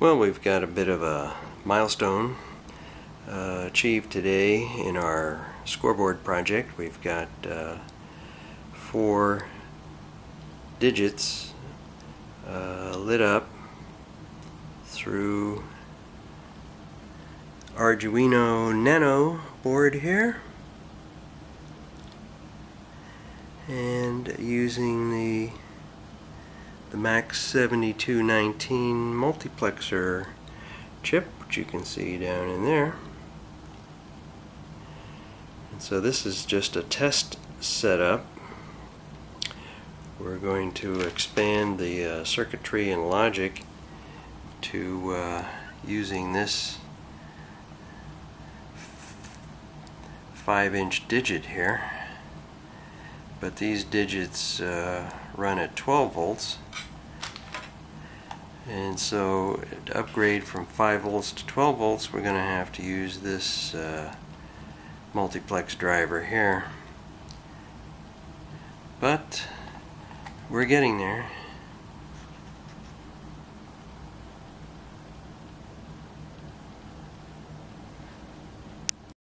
Well, we've got a bit of a milestone achieved today in our Scoreboard project. We've got 4 digits lit up through Arduino Nano board here, and using the Max 7219 multiplexer chip, which you can see down in there. And so this is just a test setup. We're going to expand the circuitry and logic to using this 5-inch digit here, but these digits run at 12 volts, and so to upgrade from 5 volts to 12 volts we're going to have to use this multiplex driver here, but we're getting there.